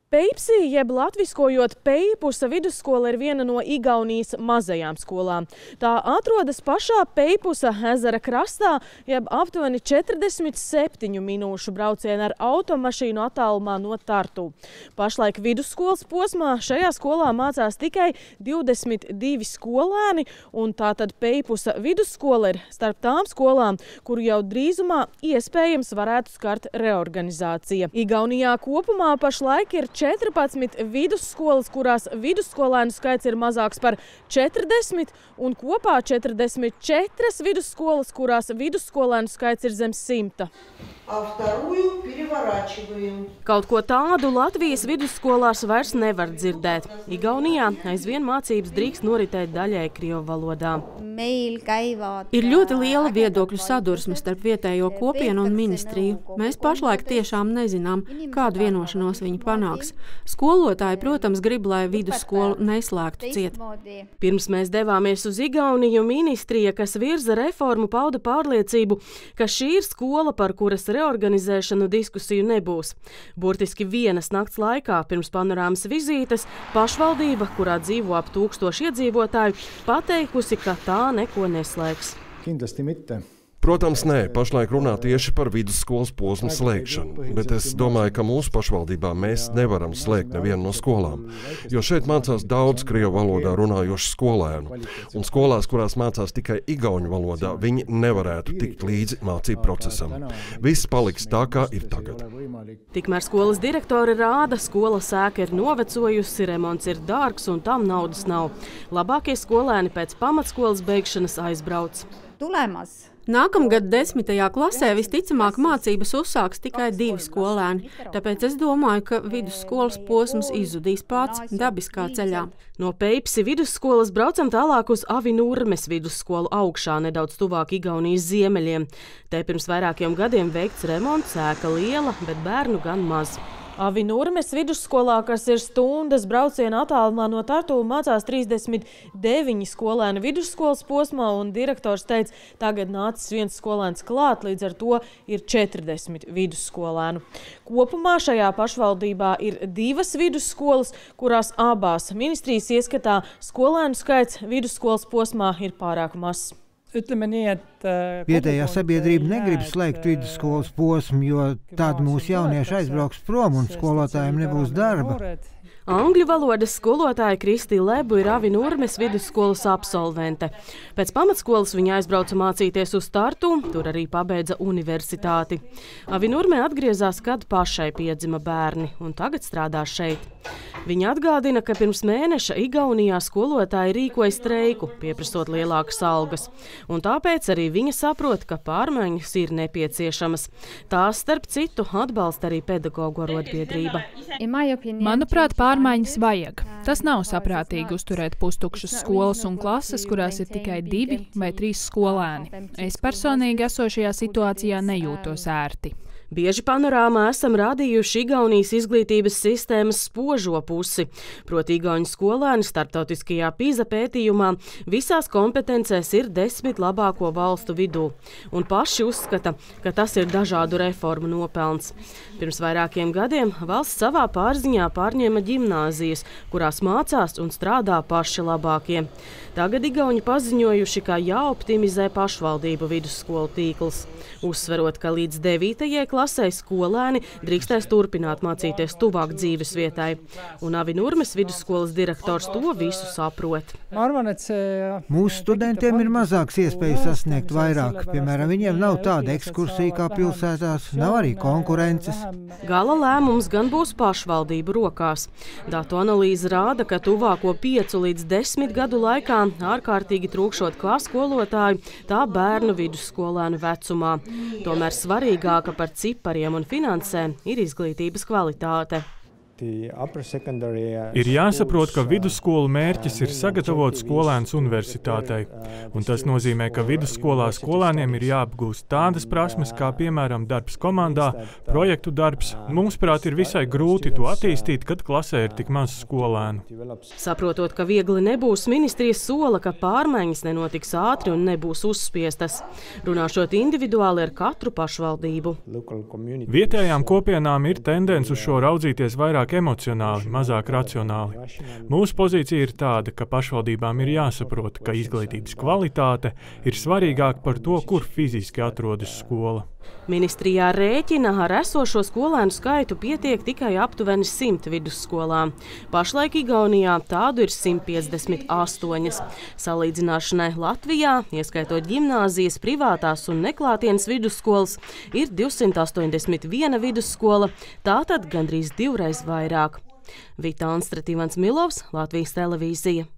Peipsi, jeb latviskojot Peipusa vidusskola ir viena no Igaunijas mazajām skolām. Tā atrodas pašā Peipusa ezera krastā, jeb aptuveni 47 minūšu brauciena ar automašīnu attālumā no Tartu. Pašlaik vidusskolas posmā šajā skolā mācās tikai 22 skolēni, un tātad Peipusa vidusskola ir starp tām skolām, kuru jau drīzumā iespējams varētu skart reorganizācija. Igaunijā kopumā pašlaik ir 14 vidusskolas, kurās vidusskolēnu skaits ir mazāks par 40, un kopā 44 vidusskolas, kurās vidusskolēnu skaits ir zem 100. Kaut ko tādu Latvijas vidusskolās vairs nevar dzirdēt. Igaunijā aizvien mācības drīkst noritēt daļai krievu valodā. Ir ļoti liela viedokļu sadursme starp vietējo kopienu un ministriju. Mēs pašlaik tiešām nezinām, kādu vienošanos viņi panāks. Skolotāji, protams, grib, lai vidusskolu neslēgtu ciet. Pirms mēs devāmies uz Igauniju, ministrija, kas virza reformu, pauda pārliecību, ka šī ir skola, par kuras reorganizēšanu diskusiju nebūs. Burtiski vienas nakts laikā pirms panorāmas vizītes pašvaldība, kurā dzīvo ap 1000 iedzīvotāju, pateikusi, ka tā neko neslēgs. Kindlasti mitte. Protams, nē, pašlaik runā tieši par vidusskolas posmu slēgšanu, bet es domāju, ka mūsu pašvaldībā mēs nevaram slēgt nevienu no skolām, jo šeit mācās daudz krievu valodā runājošu skolēnu, un skolās, kurās mācās tikai igauņu valodā, viņi nevarētu tikt līdzi mācību procesam. Viss paliks tā, kā ir tagad. Tikmēr skolas direktori rāda, skolas ēka ir novecojusi, remonts ir dārgs un tam naudas nav. Labākie skolēni pēc pamatskolas beigšanas aizbrauc. Nākamgad 10. klasē visticamāk mācības uzsāks tikai 2 skolēni, tāpēc es domāju, ka vidusskolas posms izzudīs pats dabiskā ceļā. No Peipsi vidusskolas braucam tālāk uz Avinurmes vidusskolu augšā, nedaudz tuvāk Igaunijas ziemeļiem. Te pirms vairākiem gadiem veikts remonts, ēka liela, bet bērnu gan maz. Avinurmes vidusskolā, kas ir stundas brauciena attālumā no Tartu, mācās 39 skolēnu vidusskolas posmā, un direktors teica, tagad nācis viens skolēns klāt, līdz ar to ir 40 vidusskolēnu. Kopumā šajā pašvaldībā ir 2 vidusskolas, kurās abās ministrijas ieskatā skolēnu skaits vidusskolas posmā ir pārāk mazs. Vietējā sabiedrība negrib slēgt vidusskolas posmu, jo tad mūsu jaunieši aizbrauks prom un skolotājiem nebūs darba. Angļu valodas skolotāja Kristi Lebu ir Avinurmes vidusskolas absolvente. Pēc pamatskolas viņa aizbrauca mācīties uz Tartu, tur arī pabeidza universitāti. Avinurmē atgriezās, kad pašai piedzima bērni, un tagad strādā šeit. Viņa atgādina, ka pirms mēneša Igaunijā skolotāji rīkoja streiku, pieprasot lielākas algas. Un tāpēc arī viņa saprot, ka pārmaiņas ir nepieciešamas. Tās, starp citu, atbalsta arī pedagoģu arotbiedrība. Manuprāt, pārmaiņas vajag. Tas nav saprātīgi uzturēt pustukšas skolas un klases, kurās ir tikai 2 vai 3 skolēni. Es personīgi esošajā situācijā nejūtos ērti. Bieži panorāmā esam rādījuši Igaunijas izglītības sistēmas spožo pusi. Proti igauņu skolēni starptautiskajā PISA pētījumā visās kompetencēs ir 10 labāko valstu vidū. Un paši uzskata, ka tas ir dažādu reformu nopelns. Pirms vairākiem gadiem valsts savā pārziņā pārņēma ģimnāzijas, kurās mācās un strādā paši labākie. Tagad igauņi paziņojuši, ka jāoptimizē pašvaldību vidusskolu tīkls. Uzsverot, ka līdz 9. klasē skolēni drīkstēs turpināt mācīties tuvāk dzīves vietai. Un Avinurmes vidusskolas direktors to visu saprot. Mūsu studentiem ir mazāks iespējas sasniegt vairāk. Piemēram, viņiem nav tāda ekskursija kā pilsētās, nav arī konkurences. Gala lēmums gan būs pašvaldību rokās. Datu analīze rāda, ka tuvāko 5 līdz 10 gadu laikā ārkārtīgi trūkšot kā skolotāju, tā bērnu vidusskolēnu vecumā. Tomēr svarīgāka par cipariem un finansēm ir izglītības kvalitāte. Ir jāsaprot, ka vidusskolu mērķis ir sagatavot skolēnus universitātei, un tas nozīmē, ka vidusskolā skolēniem ir jāapgūst tādas prasmes, kā piemēram darbs komandā, projektu darbs. Mūsuprāt, ir visai grūti to attīstīt, kad klasē ir tik maz skolēnu. Saprotot, ka viegli nebūs, ministrijas sola, ka pārmaiņas nenotiks ātri un nebūs uzspiestas, runāšot individuāli ar katru pašvaldību. Vietējām kopienām ir tendence uz šo raudzīties vairāk vairāk emocionāli, mazāk racionāli. Mūsu pozīcija ir tāda, ka pašvaldībām ir jāsaprot, ka izglītības kvalitāte ir svarīgāka par to, kur fiziski atrodas skola. Ministrijā rēķina ar esošo skolēnu skaitu pietiek tikai aptuveni 100 vidusskolām. Pašlaik Igaunijā tādu ir 158. Salīdzināšanai Latvijā, ieskaitot ģimnāzijas, privātās un neklātienes vidusskolas, ir 281 vidusskola, tātad gandrīz 2 reizes vairāk. Vita Anstrata, Ivans Milovs, Latvijas televīzija.